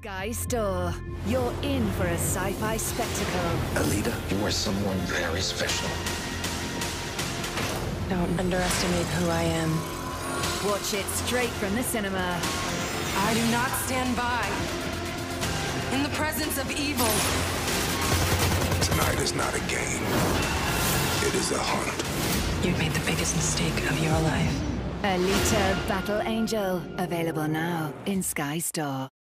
Sky Store. You're in for a sci-fi spectacle. Alita, you are someone very special. Don't underestimate who I am. Watch it straight from the cinema. I do not stand by in the presence of evil. Tonight is not a game. It is a hunt. You made the biggest mistake of your life. Alita Battle Angel. Available now in Sky Store.